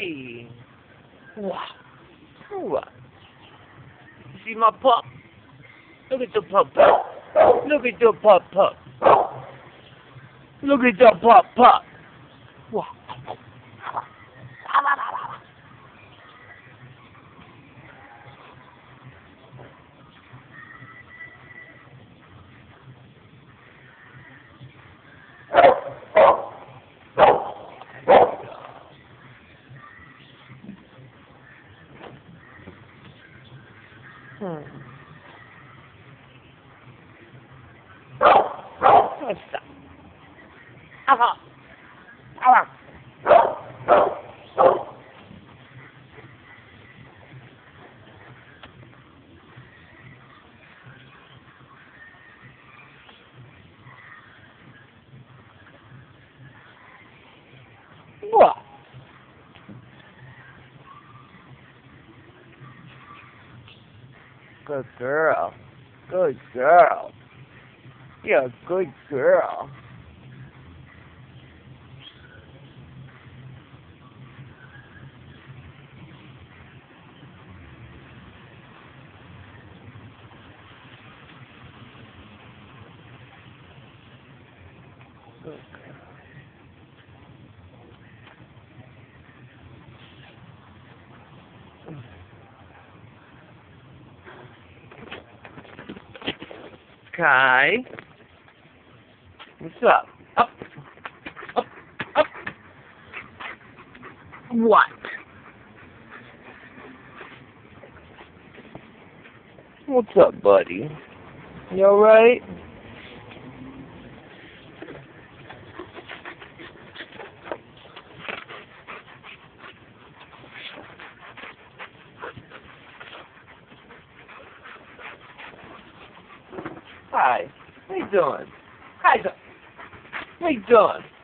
Hey! Wow! What? You see my pup? Look at the pup pup! Look at the pup pup! Look at the pup pup! Wow! What's that? Aha! Aha! What? Good girl. Good girl. You're a good girl. Good girl. Kai? What's up? Up! Up! Up! What? What's up, buddy? You alright? Hi. How you doing? Hi. How you doing?